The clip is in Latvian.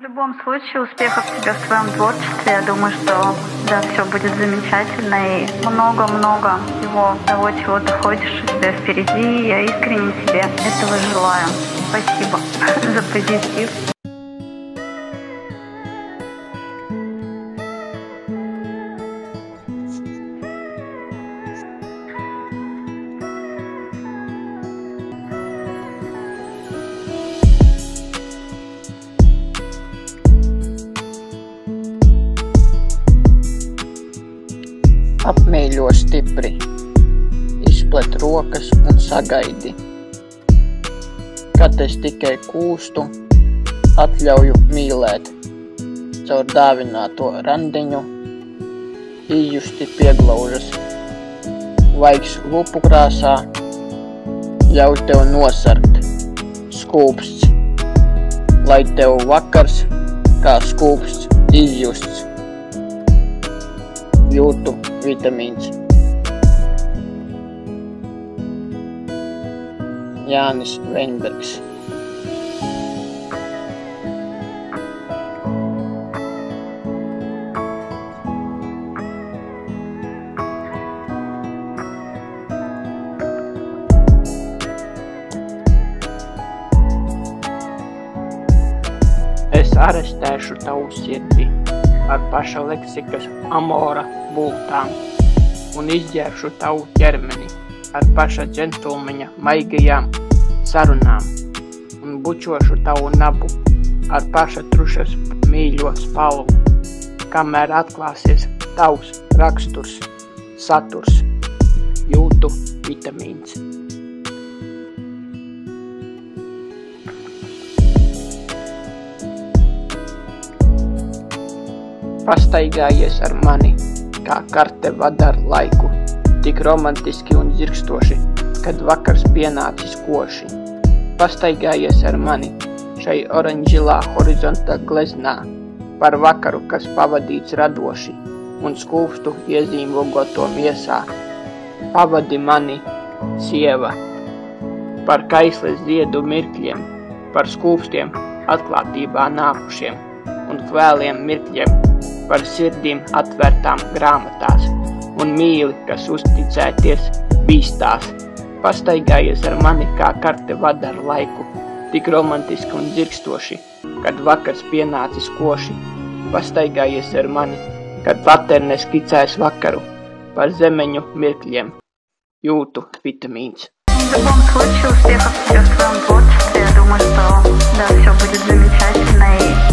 любом случае, успехов тебе в твоем творчестве. Я думаю, что да, все будет замечательно и много-много всего того, чего ты хочешь, у тебя впереди. Я искренне тебе этого желаю. Спасибо за позитив. Apmīļo stipri, izplet rokas un sagaidi. Kad es tikai kūstu, atļauju mīlēt. Caur dāvināto randiņu ījusti pieglaužas. Vaigs lupu krāsā ļauj tev nosargt. Skūpsts, lai tev vakars kā skūpsts izjusts. Jūtu vitamīns. Jānis Veinbergs. Es arestēšu tavu sirdi ar paša leksikas amora bultām un izģērbšu tavu ķermeni ar paša džentlmeņa maigajām sarunām un bučošu tavu nabu ar paša trušas mīļo spalvu, kamēr atklāsies tavs raksturs, saturs, jūtu vitamīns. Pastaigājies ar mani, kā karte vada ar laiku, tik romantiski un zirkstoši, kad vakars pienācis koši. Pastaigājies ar mani šai oranžilā horizonta gleznā, par vakaru, kas pavadīts radoši un skūpstu iezīmogoto miesā. Pavadi mani, sieva, par kaisles ziedu mirkļiem, par skūpstiem atklātībā nākušiem un kvēliem mirkļiem, par sirdīm atvērtām grāmatās un mīli, kas uzticēties bīstās. Pastaigājies ar mani, kā karte vada ar laiku, tik romantiski un dzirkstoši, kad vakars pienācis koši. Pastaigājies ar mani, kad laterne skicēs vakaru, par zemeņu mirkļiem, jūtu vitamīns. В любом случае, успехов тебе в твоем творчестве. Я думаю, что да, все будет замечательно и